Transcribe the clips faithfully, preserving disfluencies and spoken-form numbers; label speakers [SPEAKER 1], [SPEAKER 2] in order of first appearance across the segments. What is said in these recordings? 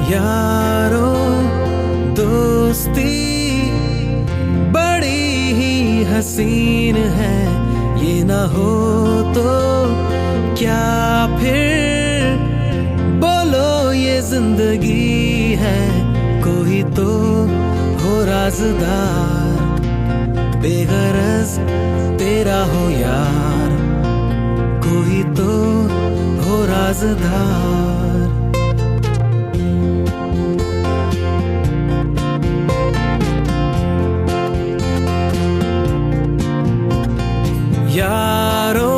[SPEAKER 1] यारो दोस्ती बड़ी ही हसीन है, ये ना हो तो क्या फिर बोलो ये जिंदगी है। कोई तो हो राज़दार, बेगरज तेरा हो यार, कोई तो हो राज़दार। यारो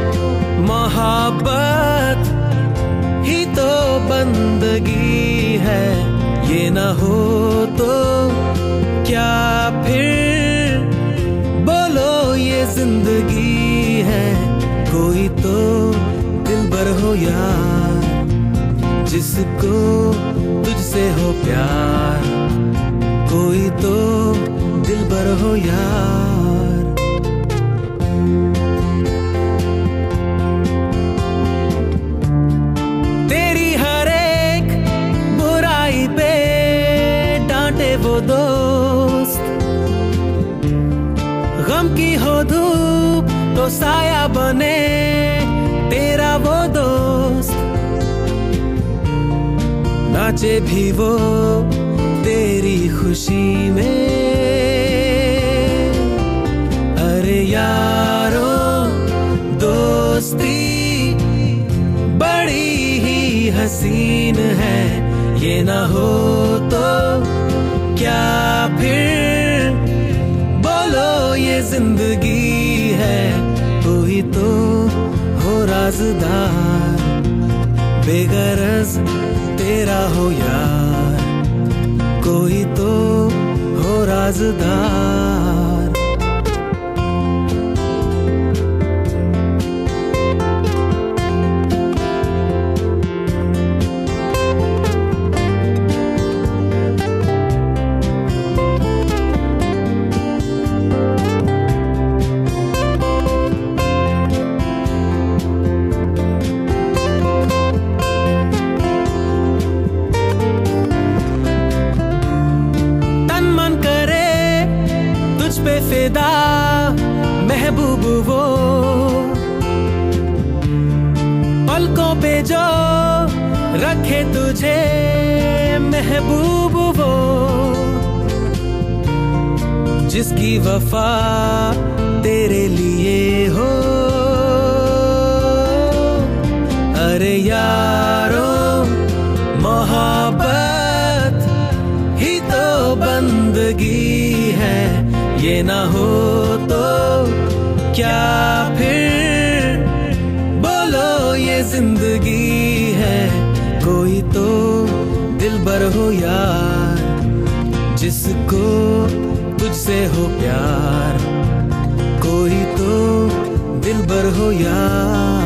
[SPEAKER 1] मोहब्बत ही तो बंदगी है, ये न हो तो क्या फिर बोलो ये जिंदगी है। कोई तो दिलबर हो यार, जिसको तुझसे हो प्यार, कोई तो दिलबर हो यार। तेरी हर एक बुराई पे डांटे वो दोस्त, गम की हो धूप तो साया बने तेरा वो दोस्त। नाचे भी वो तेरी खुशी में, अरे यारो दोस्ती बड़ी ही हसीन है, ये ना हो तो क्या फिर बोलो ये जिंदगी है। कोई तो हो राज़दार, बेगरज तेरा हो यार, कोई तो हो राज़दार। पे फिदा महबूब वो, पलकों पे जो रखे तुझे महबूब वो, जिसकी वफा तेरे लिए हो। अरे यारो मोहब्बत ही तो बंदगी है, ये ना हो तो क्या फिर बोलो ये जिंदगी है। कोई तो दिलबर हो यार, जिसको तुझसे हो प्यार, कोई तो दिलबर हो यार।